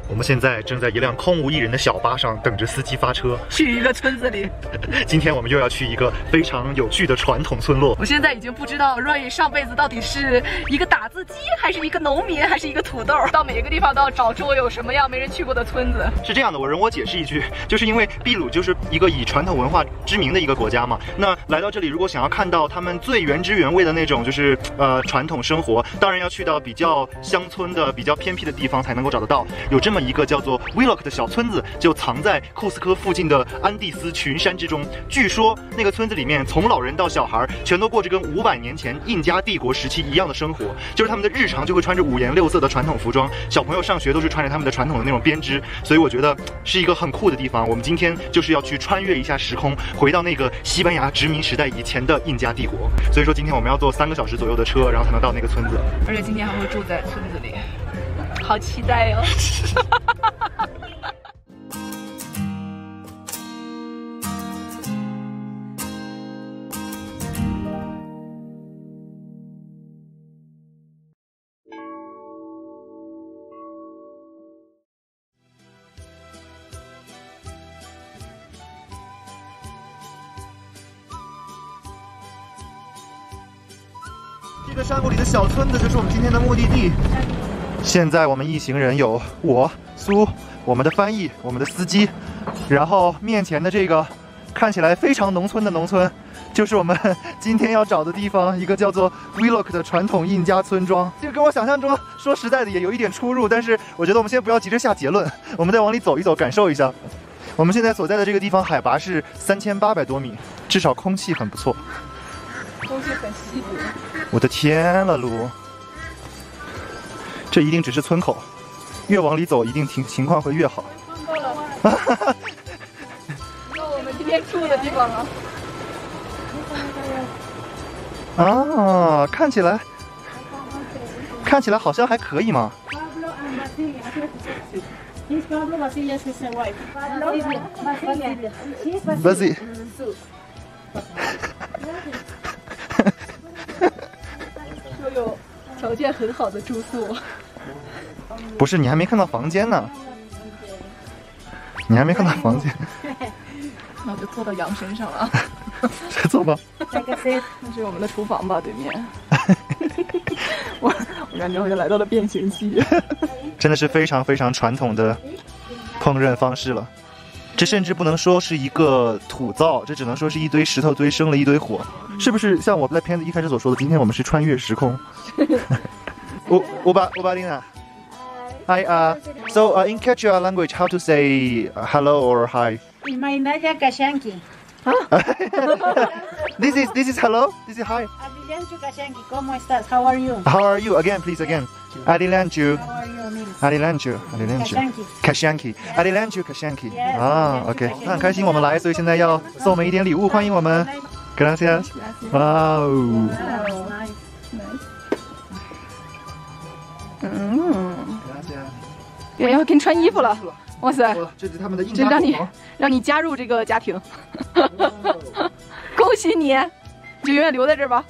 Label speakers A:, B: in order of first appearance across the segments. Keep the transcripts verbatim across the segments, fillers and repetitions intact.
A: 我们现在正在一辆空无一人的小巴上等着司机发车，
B: 去一个村子里。
A: 今天我们又要去一个非常有趣的传统村落。
B: 我现在已经不知道 Roy 上辈子到底是一个打字机，还是一个农民，还是一个土豆。到每个地方都要找出有什么样没人去过的村子。
A: 是这样的，我容我解释一句，就是因为秘鲁就是一个以传统文化知名的一个国家嘛。那来到这里，如果想要看到他们最原汁原味的那种，就是呃传统生活，当然要去到比较乡村的、比较偏僻的地方才能够找得到。有这么一个叫做 Willock 的小村子，就藏在库斯科附近的安第斯群山之中。据说那个村子里面，从老人到小孩，全都过着跟五百年前印加帝国时期一样的生活，就是他们的日常就会穿着五颜六色的传统服装，小朋友上学都是穿着他们的传统的那种编织，所以我觉得是一个很酷的地方。我们今天就是要去穿越一下时空，回到那个西班牙殖民时代以前的印加帝国。所以说今天我们要坐三个小时左右的车，然后才能到那个村子。
B: 而且今天还会住在村子里，好期待哦！
A: 这个山谷里的小村子就是我们今天的目的地。现在我们一行人有我、苏、我们的翻译、我们的司机，然后面前的这个看起来非常农村的农村，就是我们今天要找的地方，一个叫做 Willock 的传统印加村庄。这个跟我想象中说实在的也有一点出入，但是我觉得我们先不要急着下结论，我们再往里走一走，感受一下。我们现在所在的这个地方海拔是三千八百多米，至少空气很不错。
B: 空气很稀薄。
A: 我的天了，卢！这一定只是村口，越往里走，一定情情况会越好。
B: 到我们今天住的地方了。
A: 啊，看起来，看起来好像还可以嘛。Basil。
B: 又有条件很好的住宿。
A: 不是，你还没看到房间呢。你还没看到房间。
B: 那我就坐到羊身上了。
A: 再坐吧。
B: 那是我们的厨房吧，对面。我我感觉我就来到了变形记。
A: 真的是非常非常传统的烹饪方式了。这甚至不能说是一个土灶，这只能说是一堆石头堆生了一堆火，是不是？像我在片子一开始所说的，今天我们是穿越时空。我我把我把你呢。Hi, uh, so uh, in Quechua language, how to say hello or hi?
C: Imainaya Kashanki.
A: This is this is hello. This is hi.
C: Adilanchu Kashanki, ¿cómo estás? How are you?
A: How are you? Again, please again. Adilanchu.
C: How are you, Miss?
A: Adilanchu. Adilanchu. Kashanki. Adilanchu Kashanki.
C: Yes,
A: 啊 ，OK， 那很开心我们来，所以现在要送我们一点礼物，欢迎我们。Gracias. 哇哦。
B: 嗯。人家要给你穿衣服了，哇塞！
A: 这是他们的印
B: 这让你让你加入这个家庭，恭喜你！你就永远留在这儿吧。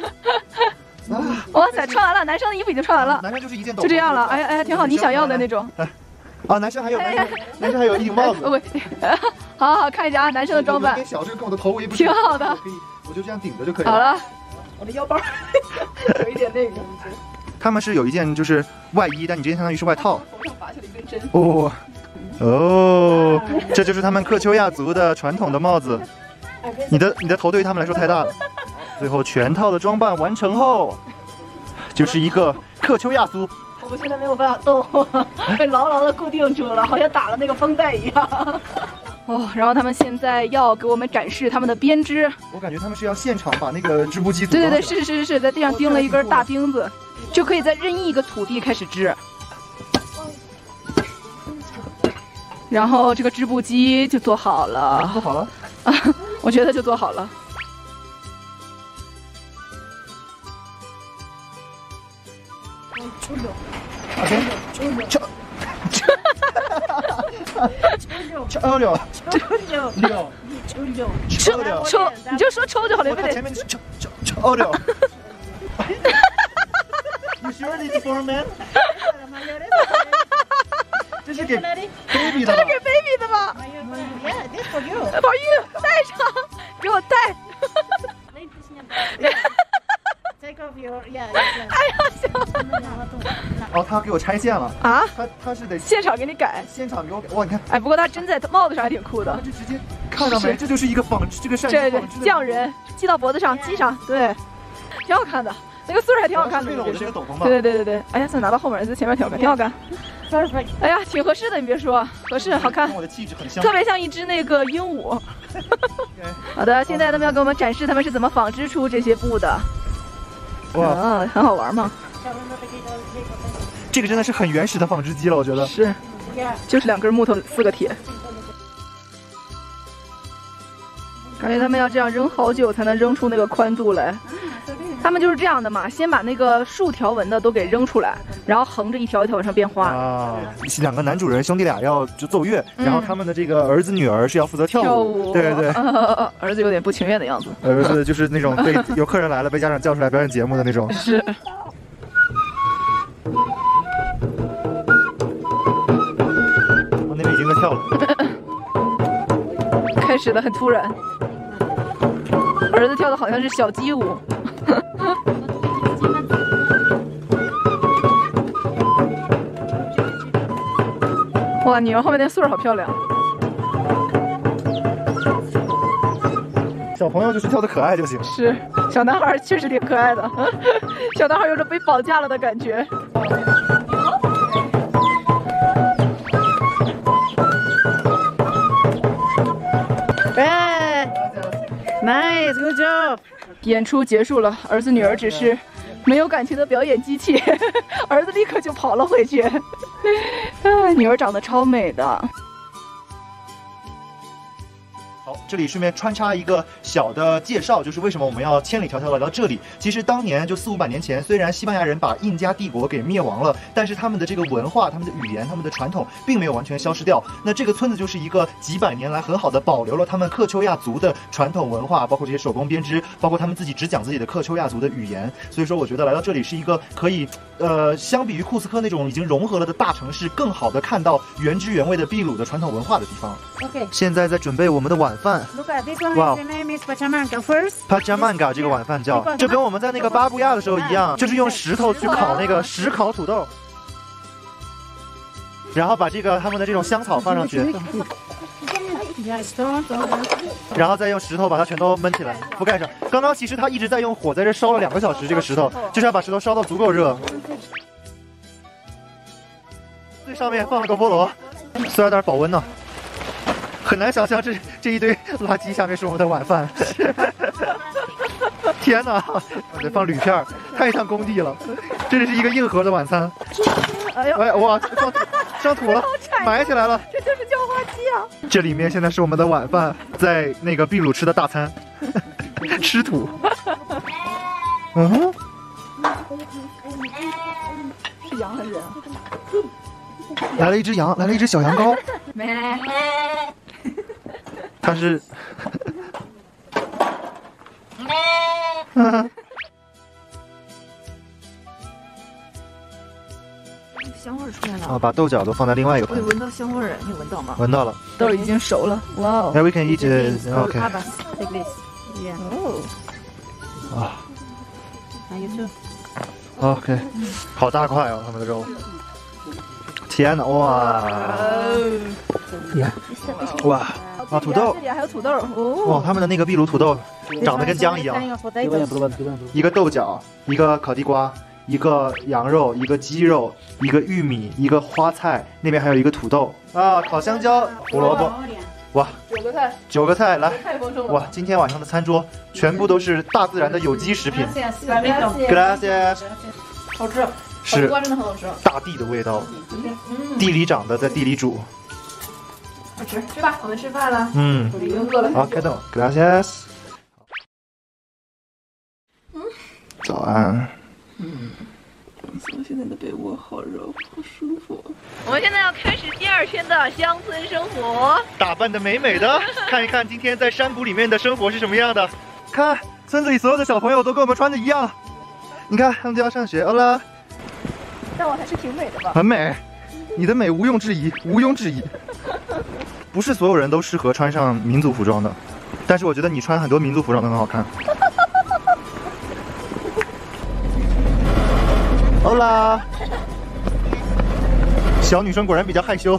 B: 哇塞，穿完了，男生的衣服已经穿完了，
A: 男生就是一件斗篷，
B: 就这样了。哎呀哎呀，挺好，你想要的那种。
A: 啊，男生还有男生，男生还有一顶帽子。
B: 喂，好好好，看一下啊，男生的装扮。
A: 小，这个跟我的头围不
B: 挺好的，
A: 可以，我就这样顶着就可以了。
B: 好了，我的腰包有一点那个。
A: 他们是有一件就是外衣，但你这件相当于是外套。
B: 头上拔下了一根针。
A: 哦哦，这就是他们克丘亚族的传统的帽子。你的你的头对于他们来说太大了。最后全套的装扮完成后，就是一个克丘亚族。
B: 我们现在没有办法动，被牢牢的固定住了，好像打了那个绷带一样。哦，然后他们现在要给我们展示他们的编织。
A: 我感觉他们是要现场把那个织布机组
B: 对对对，是是是是，在地上钉了一根大钉子，就可以在任意一个土地开始织。然后这个织布机就做好了，
A: 做好了
B: 啊，我觉得就做好了。
A: 秋秋柳，
C: Chullo.
A: Leo.
C: Chullo.
B: 抽抽，你就说抽就好了，
A: 我
B: 别得。
A: 看前面是秋秋秋柳。You sure this is for a man? 这是是给 baby 的，
B: 这是给 baby 的吗？
C: Yeah, this for you.
B: 宝玉戴上，给我戴。
C: Take off your yeah.
B: 哎呀，行。
A: 哦，他给我拆线了
B: 啊？
A: 他他是得
B: 现场给你改，
A: 现场给我改。哇，你看，
B: 哎，不过他针在帽子上还挺酷的。
A: 就直接看到没？这就是一个纺织，这个扇
B: 这对
A: 纺织的
B: 匠人系到脖子上，系上，对，挺好看的。那个穗儿还挺好看的，
A: 为了我的这个斗篷吧。
B: 对对对对对，哎呀，算拿到后面，在前面挺好看，挺好看。
C: Perfect.
B: 哎呀，挺合适的，你别说，合适，好看。
A: 我的气质很像，
B: 特别像一只那个鹦鹉。好的，现在他们要给我们展示他们是怎么纺织出这些布的。哇，啊、很好玩嘛。
A: 这个真的是很原始的纺织机了，我觉得。
B: 是，就是两根木头，四个铁。感觉他们要这样扔好久才能扔出那个宽度来。他们就是这样的嘛，先把那个竖条纹的都给扔出来，然后横着一条一条往上变花。
A: 啊，两个男主人兄弟俩要就奏乐，嗯、然后他们的这个儿子女儿是要负责跳舞。
B: 跳舞，
A: 对对对、
B: 呃。儿子有点不情愿的样子。
A: 儿子就是那种被有客人来了被家长叫出来表演节目的那种。
B: 是。
A: 哦，那边已经在跳了。
B: 开始的很突然。儿子跳的好像是小鸡舞。哇，女儿后面那穗儿好漂亮。
A: 小朋友就是跳的可爱就行。
B: 是，小男孩确实挺可爱的。小男孩有种被绑架了的感觉。
C: 哎 ，Nice, good job.
B: 演出结束了，儿子女儿只是没有感情的表演机器，儿子立刻就跑了回去。啊，女儿长得超美的。
A: 好，这里顺便穿插一个小的介绍，就是为什么我们要千里迢迢来到这里。其实当年就四五百年前，虽然西班牙人把印加帝国给灭亡了，但是他们的这个文化、他们的语言、他们的传统并没有完全消失掉。那这个村子就是一个几百年来很好的保留了他们克丘亚族的传统文化，包括这些手工编织，包括他们自己只讲自己的克丘亚族的语言。所以说，我觉得来到这里是一个可以，呃，相比于库斯科那种已经融合了的大城市，更好的看到原汁原味的秘鲁的传统文化的地方。
C: Okay.
A: 现在在准备我们的晚饭。
C: Look at this one.
A: Wow.
C: The name is Pachamanca first.
A: Pachamanca 这个晚饭叫，这跟我们在那个巴布亚的时候一样，就是用石头去烤那个石烤土豆，然后把这个他们的这种香草放上去，然后再用石头把它全都焖起来，覆盖上。刚刚其实他一直在用火在这烧了两个小时，这个石头就是要把石头烧到足够热。最上面放了个菠萝，需要点保温呢。 很难想象这这一堆垃圾下面是我们的晚饭。天哪，得放铝片，太像工地了。这是一个硬核的晚餐。
B: 哎呦，
A: 哎哇，上土上土了，埋起来了。
B: 这就是叫花鸡啊！
A: 这里面现在是我们的晚饭，在那个秘鲁吃的大餐，吃土。嗯哼，
B: 是羊还是人？
A: 来了一只羊，来了一只小羊羔。
B: 没。
A: 它是，
B: 香味出来了
A: 啊！把豆角都放在另外一个盆。
B: 我得闻到香味儿，你闻到吗？
A: 闻到了。
B: 豆已经熟了，哇哦
A: ！Now we can eat it. OK.
C: Like this. Yeah.
A: 哦。啊。
C: And you too.
A: OK， 好大块哦，他们的肉。天哪，哇！哇！ 啊，土豆！
B: 这里还有土豆哦。
A: 哇，他们的那个秘鲁土豆长得跟姜一样。一个豆角，一个烤地瓜，一个羊肉，一个鸡肉，一个玉米，一个花菜，那边还有一个土豆啊，烤香蕉，胡萝卜。哇，
B: 九个菜，
A: 九个菜来。
B: 太丰盛了。
A: 哇，今天晚上的餐桌全部都是大自然的有机食品。Gracias。
B: 好吃。
A: 是。
B: 地瓜真的很好吃。
A: 大地的味道，地里长的，在地里煮。
B: 快吃，吃吧，我们吃饭了。
A: 嗯，
B: 我已经饿了。
A: 好，开动 ，Gracias。嗯，早安。
B: 嗯，现在的被窝好柔，好舒服。我们现在要开始第二天的乡村生活，
A: 打扮的美美的，看一看今天在山谷里面的生活是什么样的。看，村子里所有的小朋友都跟我们穿的一样。你看，他们就要上学了。
B: 但我还是挺美的吧？
A: 很美。 你的美毋庸置疑，毋庸置疑。不是所有人都适合穿上民族服装的，但是我觉得你穿很多民族服装都很好看。欧啦，小女生果然比较害羞。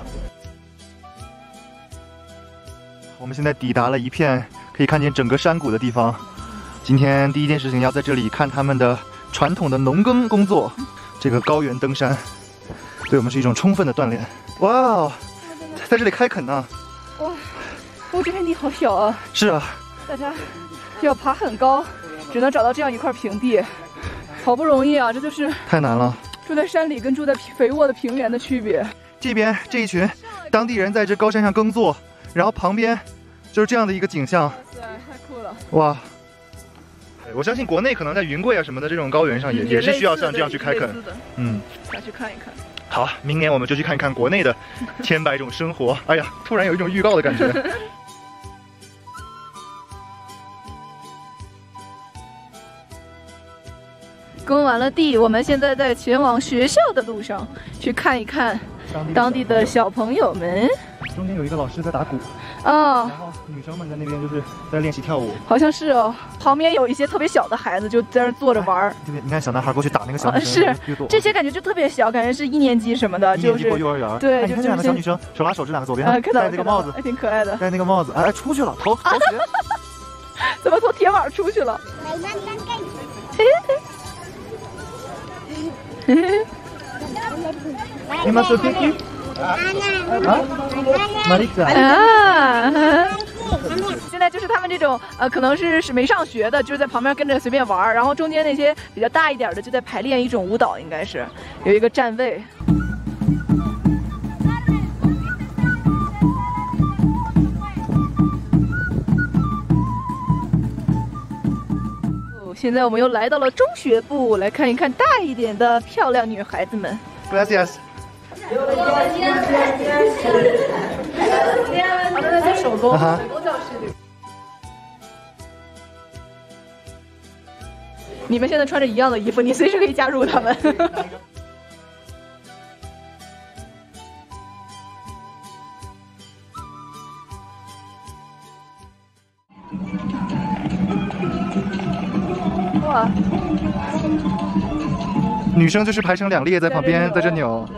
A: 我们现在抵达了一片可以看见整个山谷的地方。今天第一件事情要在这里看他们的传统的农耕工作。这个高原登山对我们是一种充分的锻炼。哇哦，在这里开垦呢！
B: 哇，哦，这片地好小啊。
A: 是啊，
B: 大家要爬很高，只能找到这样一块平地，好不容易啊！这就是
A: 太难了。
B: 住在山里跟住在肥沃的平原的区别。
A: 这边这一群当地人在这高山上耕作，然后旁边就是这样的一个景象。
B: 对，太酷了！
A: 哇！我相信国内可能在云贵啊什么的这种高原上也也是需要像这样去开垦。嗯，
B: 想去看一看。
A: 好，明年我们就去看一看国内的千百种生活。哎呀，突然有一种预告的感觉。
B: 耕完了地，我们现在在前往学校的路上，去看一看当地的小朋友们。
A: 中间有一个老师在打鼓。
B: 啊，
A: 然后女生们在那边就是在练习跳舞，
B: 好像是哦。旁边有一些特别小的孩子就在那坐着玩儿。
A: 对，你看小男孩过去打那个小女生，
B: 是这些感觉就特别小，感觉是一年级什么的，就是
A: 一年级过幼儿园。
B: 对，
A: 你看这两个小女生手拉手，这两个左边戴这个帽子，
B: 还挺可爱的，
A: 戴那个帽子，哎，出去了，头头学，
B: 怎么从铁网出去了？
A: 你们说 Kiki？ 啊 ，Marisa
B: 啊，现在就是他们这种呃，可能是是没上学的，就是在旁边跟着随便玩，然后中间那些比较大一点的就在排练一种舞蹈，应该是有一个站位。现在我们又来到了中学部，来看一看大一点的漂亮女孩子们。
A: Gracias。
B: 他们在做手工，
A: 啊、
B: 手工教室里。你们现在穿着一样的衣服，你随时可以加入他们。哇！
A: 女生就是排成两列在旁边，在这扭。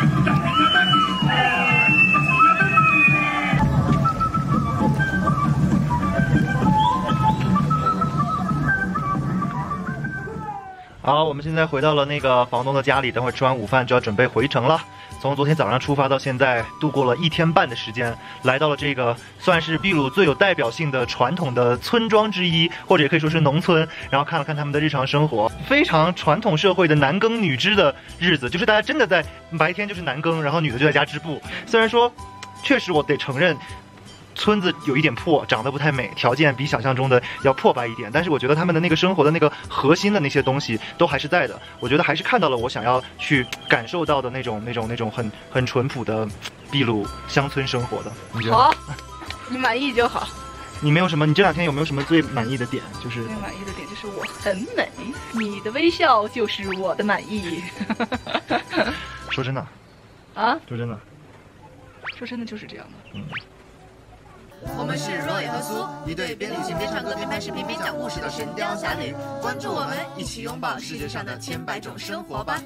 A: 好，我们现在回到了那个房东的家里，等会儿吃完午饭就要准备回城了。从昨天早上出发到现在，度过了一天半的时间，来到了这个算是秘鲁最有代表性的传统的村庄之一，或者也可以说是农村。然后看了看他们的日常生活，非常传统社会的男耕女织的日子，就是大家真的在白天就是男耕，然后女的就在家织布。虽然说，确实我得承认。村子有一点破，长得不太美，条件比想象中的要破败一点，但是我觉得他们的那个生活的那个核心的那些东西都还是在的。我觉得还是看到了我想要去感受到的那种、那种、那种很很淳朴的秘鲁乡村生活的。你觉得？
B: 好，你满意就好。
A: 你没有什么？你这两天有没有什么最满意的点？就是
B: 最满意的点就是我很美，你的微笑就是我的满意。
A: 说真的。
B: 啊？
A: 说真的。
B: 说真的就是这样的。嗯。
D: 我们是若野和苏，一对边旅行边唱歌边拍视频边讲故事的神雕侠侣。关注我们，一起拥抱世界上的千百种生活吧。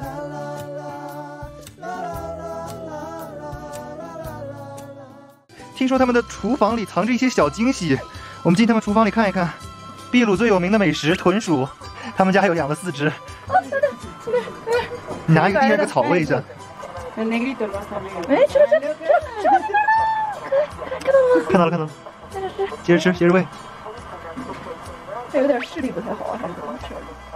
A: 听说他们的厨房里藏着一些小惊喜，我们进他们厨房里看一看。秘鲁最有名的美食豚鼠，他们家有养了四只。你拿一个地上个草喂一下。哎，
B: 吃了吃了吃了吃了！
A: 看到了看到了，接着吃接着喂。
B: 它有点视力不太好啊，还是怎么回事？